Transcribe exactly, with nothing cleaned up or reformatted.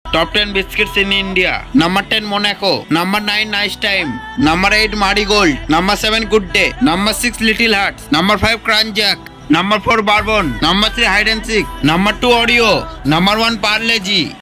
Top ten biscuits in India. Number ten Monaco. Number nine Nice Time. Number eight Marigold. Number seven Good Day. Number six Little Hearts. Number five Crunch Jack. Number four Bourbon. Number three Hide and Seek. Number two Oreo. Number one Parle G.